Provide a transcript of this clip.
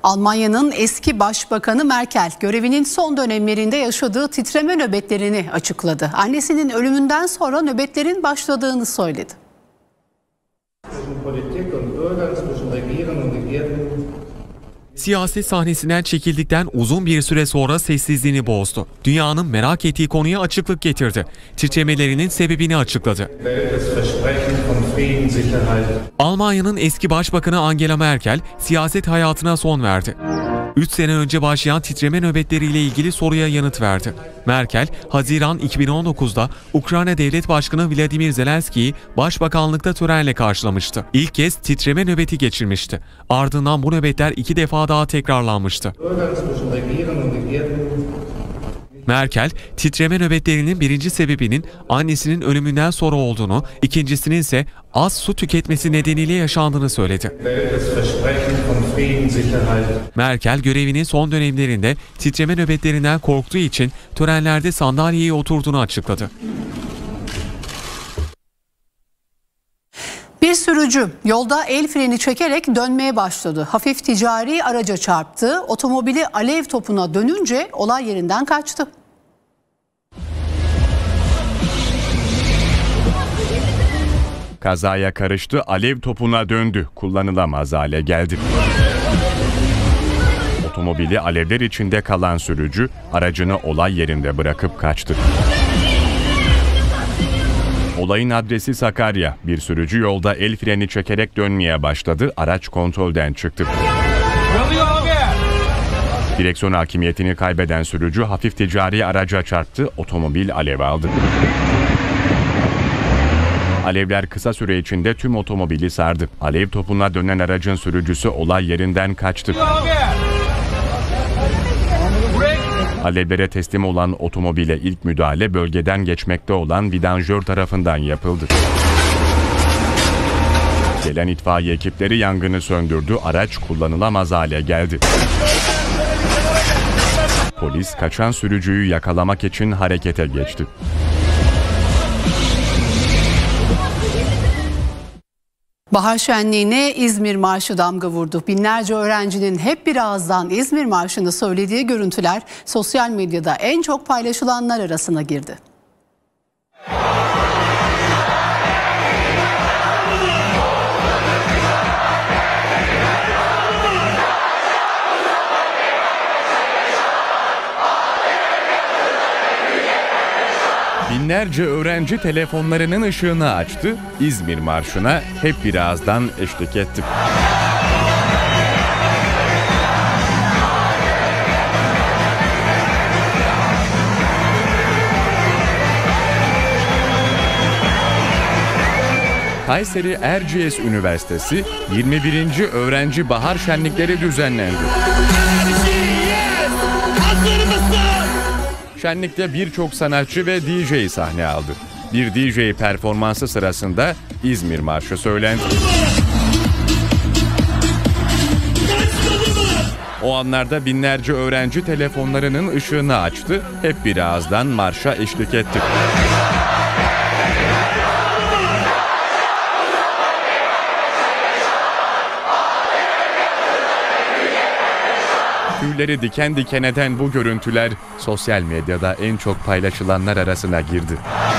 Almanya'nın eski başbakanı Merkel, görevinin son dönemlerinde yaşadığı titreme nöbetlerini açıkladı. Annesinin ölümünden sonra nöbetlerin başladığını söyledi. Siyaset sahnesinden çekildikten uzun bir süre sonra sessizliğini bozdu. Dünyanın merak ettiği konuya açıklık getirdi. Titremelerinin sebebini açıkladı. Almanya'nın eski başbakanı Angela Merkel siyaset hayatına son verdi. 3 sene önce başlayan titreme nöbetleriyle ilgili soruya yanıt verdi. Merkel, Haziran 2019'da Ukrayna Devlet Başkanı Vladimir Zelenski'yi başbakanlıkta törenle karşılamıştı. İlk kez titreme nöbeti geçirmişti. Ardından bu nöbetler 2 defa daha tekrarlanmıştı. Merkel, titreme nöbetlerinin birinci sebebinin annesinin ölümünden sonra olduğunu, ikincisinin ise az su tüketmesi nedeniyle yaşandığını söyledi. Merkel, görevinin son dönemlerinde titreme nöbetlerinden korktuğu için törenlerde sandalyeye oturduğunu açıkladı. Bir sürücü yolda el freni çekerek dönmeye başladı. Hafif ticari araca çarptı. Otomobili alev topuna dönünce olay yerinden kaçtı. Kazaya karıştı, alev topuna döndü. Kullanılamaz hale geldi. Otomobili alevler içinde kalan sürücü aracını olay yerinde bırakıp kaçtı. Olayın adresi Sakarya. Bir sürücü yolda el freni çekerek dönmeye başladı. Araç kontrolden çıktı. Direksiyon hakimiyetini kaybeden sürücü hafif ticari araca çarptı. Otomobil alev aldı. Alevler kısa süre içinde tüm otomobili sardı. Alev topuna dönen aracın sürücüsü olay yerinden kaçtı. Alevlere teslim olan otomobile ilk müdahale bölgeden geçmekte olan vidanjör tarafından yapıldı. Gelen itfaiye ekipleri yangını söndürdü, araç kullanılamaz hale geldi. Polis kaçan sürücüyü yakalamak için harekete geçti. Bahar şenliğine İzmir Marşı damga vurdu. Binlerce öğrencinin hep bir ağızdan İzmir Marşı'nı söylediği görüntüler sosyal medyada en çok paylaşılanlar arasına girdi. Binlerce öğrenci telefonlarının ışığını açtı, İzmir Marşı'na hep bir ağızdan eşlik etti. Kayseri Erciyes Üniversitesi 21. Öğrenci Bahar Şenlikleri düzenlendi. Şenlikte birçok sanatçı ve DJ sahne aldı. Bir DJ performansı sırasında İzmir Marşı söylendi. O anlarda binlerce öğrenci telefonlarının ışığını açtı, hep bir ağızdan marşa eşlik etti. Tüyleri diken diken eden bu görüntüler sosyal medyada en çok paylaşılanlar arasına girdi.